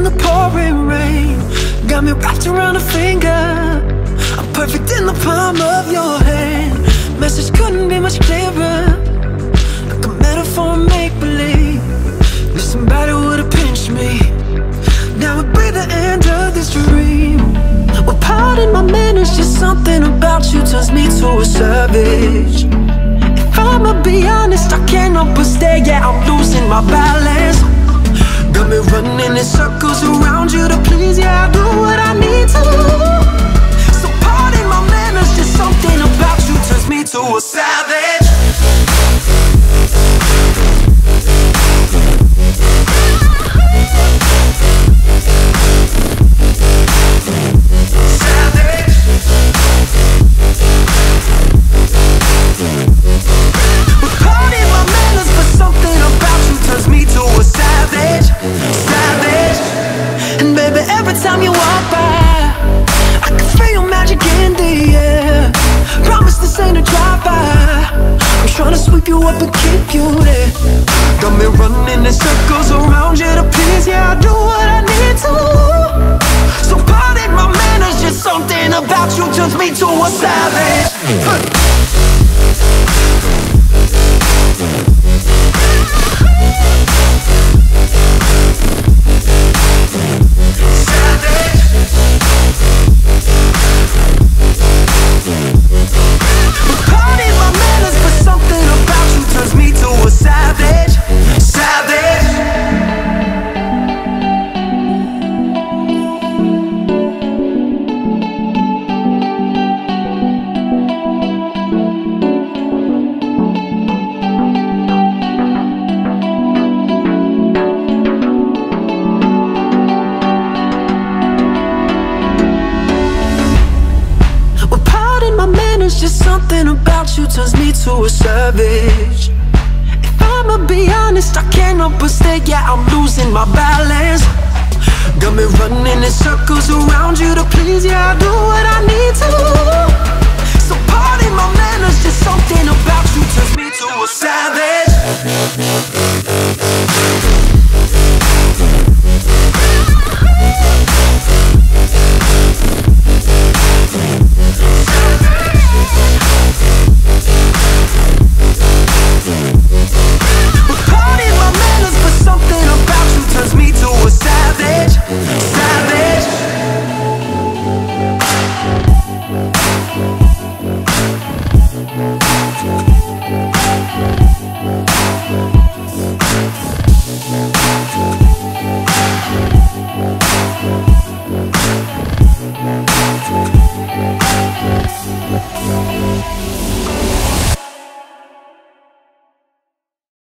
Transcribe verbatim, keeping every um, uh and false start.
the pouring rain. Got me wrapped around a finger. I'm perfect in the palm of your hand. Message couldn't be much clearer, like a metaphor, make-believe. If somebody would've pinched me, now would be the end of this dream. Well, pardon my manners, just something about you turns me to a savage. If I'ma be honest, I can't help but stare, yeah, I'm losing my balance. Got me running in circles around you to please, yeah, I do what I need to. So pardon my manners, just something about you turns me to a savage. Time you walk by, I can feel your magic in the air. Promise this ain't a drive-by. I'm trying to sweep you up and keep you there. Got me running in circles around you to please, yeah, I do what I need to. So pardon my manners, just something about you turns me to a savage. Just something about you turns me to a savage. If I'ma be honest, I can't help but stare, yeah, I'm losing my balance. Got me running in circles around you to please, yeah, I do what I need to. So pardon my manners, just something about you turns me to a savage.